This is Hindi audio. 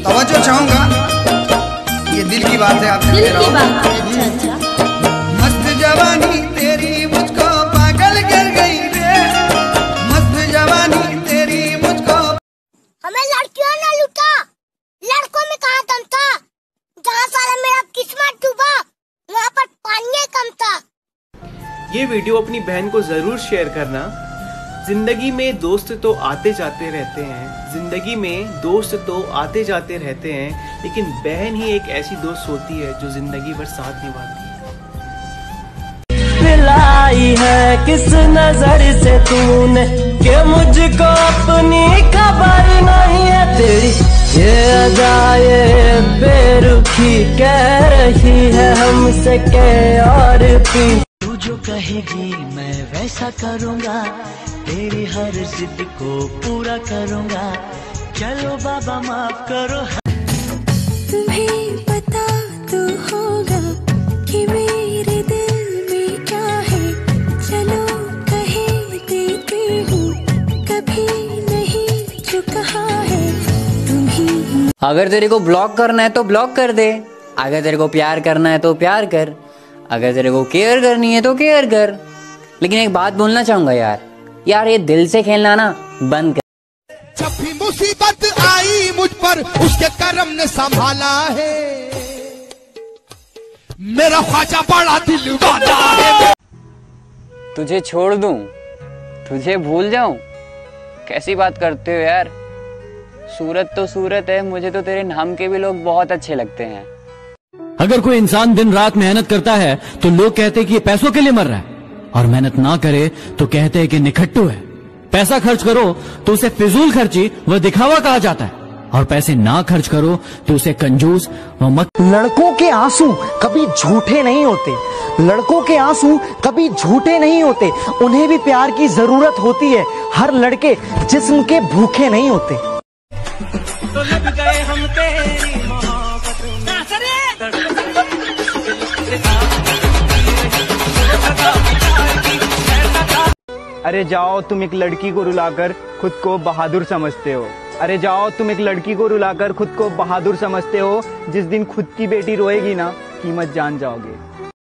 तवज्जो चाहूंगा, ये दिल की बात है, आपसे दिल की बात है। अच्छा मस्त जवानी तेरी मुझको पागल कर गई रे, मस्त जवानी तेरी मुझको। हमें लड़कियों ने लूटा, लड़कों में कहाँ दम था। जहाँ सारा मेरा किस्मत डूबा वहाँ पर पानी कम था। ये वीडियो अपनी बहन को जरूर शेयर करना। जिंदगी में दोस्त तो आते जाते रहते हैं, जिंदगी में दोस्त तो आते जाते रहते हैं, लेकिन बहन ही एक ऐसी दोस्त होती है जो जिंदगी भर साथ निभाती है। पिलाई है किस नजर से तूने कि मुझको अपनी खबर नहीं है तेरी, ये अदाए बेरुखी कह रही है हमसे के और भी। तू जो कहेगी मैं वैसा करूँगा, तेरी हर जिद को पूरा करूँगा। चलो बाबा माफ करो। तुम्हें पता तो होगा कि मेरे दिल में क्या है, चलो कहे देती हूँ कभी नहीं जो कहा है तुम्ही। अगर तेरे को ब्लॉक करना है तो ब्लॉक कर दे, अगर तेरे को प्यार करना है तो प्यार कर, अगर तेरे को केयर करनी है तो केयर कर। लेकिन एक बात बोलना चाहूंगा यार ये दिल से खेलना ना बंद कर। जब भी मुसीबत आई मुझ पर उसके करम ने संभाला है, मेरा ख्वाजा बड़ा दिल वाला है। तुझे छोड़ दूं, तुझे भूल जाऊं, कैसी बात करते हो यार। सूरत तो सूरत है, मुझे तो तेरे नाम के भी लोग बहुत अच्छे लगते हैं। अगर कोई इंसान दिन रात मेहनत करता है तो लोग कहते हैं कि ये पैसों के लिए मर रहा है, और मेहनत ना करे तो कहते हैं कि निखट्टू है। पैसा खर्च करो तो उसे फिजूल खर्ची व दिखावा कहा जाता है, और पैसे ना खर्च करो तो उसे कंजूस व मत। लड़कों के आंसू कभी झूठे नहीं होते, लड़कों के आंसू कभी झूठे नहीं होते, उन्हें भी प्यार की जरूरत होती है। हर लड़के जिस्म के भूखे नहीं होते। तो लग गए हम तेरी मोहब्बत में। अरे जाओ तुम एक लड़की को रुलाकर खुद को बहादुर समझते हो, अरे जाओ तुम एक लड़की को रुलाकर खुद को बहादुर समझते हो, जिस दिन खुद की बेटी रोएगी ना कीमत जान जाओगे।